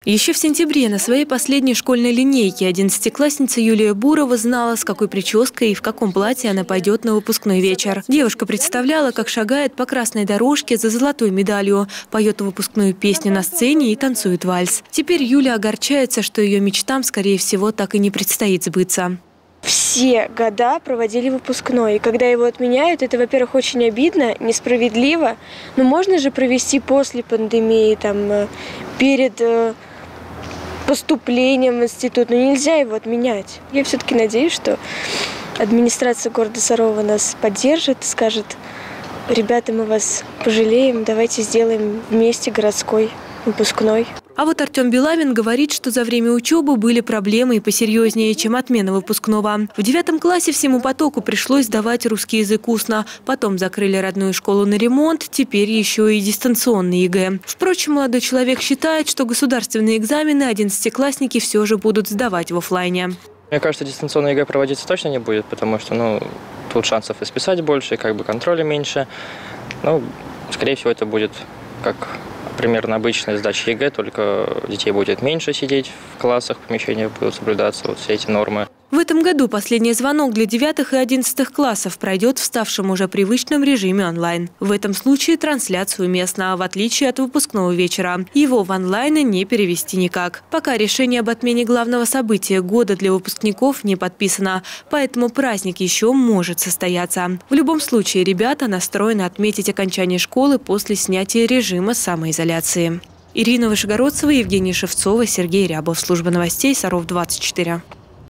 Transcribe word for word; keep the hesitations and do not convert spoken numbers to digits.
Еще в сентябре на своей последней школьной линейке одиннадцатиклассница Юлия Бурова знала, с какой прической и в каком платье она пойдет на выпускной вечер. Девушка представляла, как шагает по красной дорожке за золотой медалью, поет выпускную песню на сцене и танцует вальс. Теперь Юля огорчается, что ее мечтам, скорее всего, так и не предстоит сбыться. Все года проводили выпускной, и когда его отменяют, это, во-первых, очень обидно, несправедливо, но можно же провести после пандемии, там, перед поступлением в институт, но нельзя его отменять. Я все-таки надеюсь, что администрация города Сарова нас поддержит, скажет: ребята, мы вас пожалеем, давайте сделаем вместе городской выпускной. А вот Артем Белавин говорит, что за время учебы были проблемы и посерьезнее, чем отмена выпускного. В девятом классе всему потоку пришлось сдавать русский язык устно. Потом закрыли родную школу на ремонт, теперь еще и дистанционный ЕГЭ. Впрочем, молодой человек считает, что государственные экзамены одиннадцатиклассники все же будут сдавать в офлайне. Мне кажется, дистанционный ЕГЭ проводиться точно не будет, потому что ну, тут шансов и списать больше, и как бы контроля меньше. Ну, скорее всего, это будет как примерно обычная сдача ЕГЭ, только детей будет меньше сидеть в классах, в помещениях будут соблюдаться вот все эти нормы. В этом году последний звонок для девятых и одиннадцатых классов пройдет в ставшем уже привычном режиме онлайн. В этом случае трансляция уместна, в отличие от выпускного вечера. Его в онлайн не перевести никак. Пока решение об отмене главного события года для выпускников не подписано, поэтому праздник еще может состояться. В любом случае, ребята настроены отметить окончание школы после снятия режима самоизоляции. Ирина Вышегородцева, Евгения Шевцова, Сергей Рябов. Служба новостей Саров двадцать четыре.